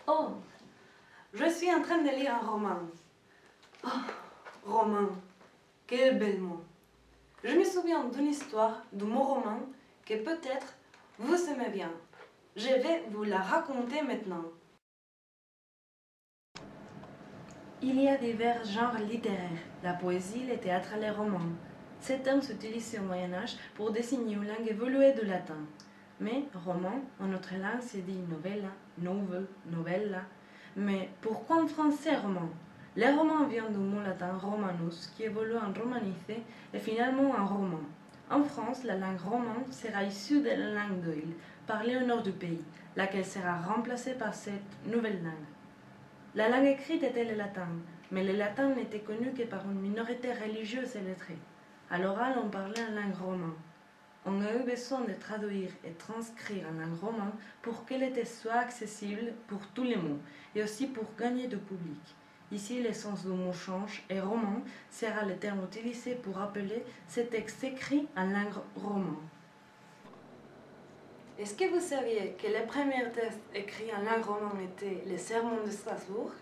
Oh, je suis en train de lire un roman. Oh, roman, quel bel mot. Je me souviens d'une histoire de mon roman que peut-être vous aimez bien. Je vais vous la raconter maintenant. Il y a divers genres littéraires, la poésie, le théâtre et les romans. Ces termes s'utilisent au Moyen-Âge pour désigner une langue évoluée du latin. Mais roman, en notre langue, se dit novella, novel, novella. Mais pourquoi en français roman? Le roman vient du mot latin romanus, qui évolue en romanisé et finalement en roman. En France, la langue roman sera issue de la langue d'Oïl, parlée au nord du pays, laquelle sera remplacée par cette nouvelle langue. La langue écrite était le latin, mais le latin n'était connu que par une minorité religieuse et lettrée. À l'oral, on parlait en langue romane. On a eu besoin de traduire et transcrire en langue romane pour qu'elle soit accessible pour tous les mots et aussi pour gagner du public. Ici, le sens du mot change et roman sera le terme utilisé pour appeler ces textes écrits en langue romane. Est-ce que vous saviez que les premiers textes écrits en langue romane étaient les sermons de Strasbourg?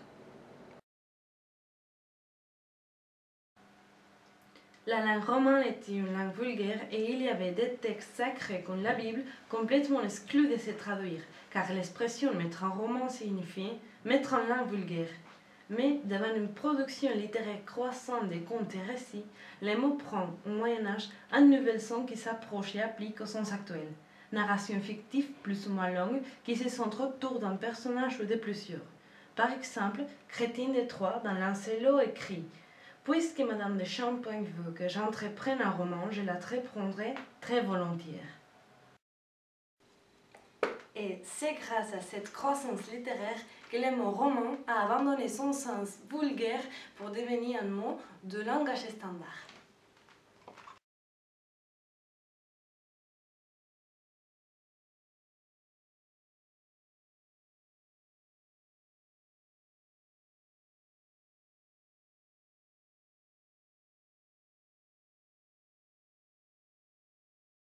La langue romane était une langue vulgaire et il y avait des textes sacrés comme la Bible complètement exclus de se traduire, car l'expression mettre en roman signifiait mettre en langue vulgaire. Mais devant une production littéraire croissante des contes et récits, les mots prennent au Moyen-Âge un nouvel sens qui s'approche et applique au sens actuel. Narration fictive plus ou moins longue qui se centre autour d'un personnage ou de plusieurs. Par exemple, Chrétien de Troyes dans Lancelot écrit « Puisque Madame de Champagne veut que j'entreprenne un roman, je l'entreprendrai très volontiers. » Et c'est grâce à cette croissance littéraire que le mot roman a abandonné son sens vulgaire pour devenir un mot de langage standard.